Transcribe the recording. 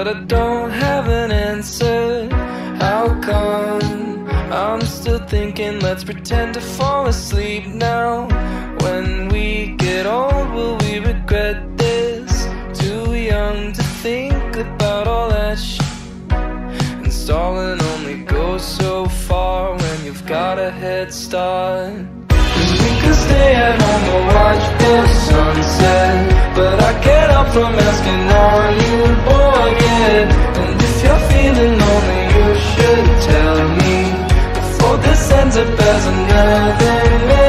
I don't have an answer. How come I'm still thinking let's pretend to fall asleep now? When we get old, will we regret this? Too young to think about all that shit. And stalling only goes so far when you've got a head start. Cause we could stay at home and watch the sunset, but I can't help from asking, are you bored yet? And if you're feeling lonely, you should tell me before this ends up as another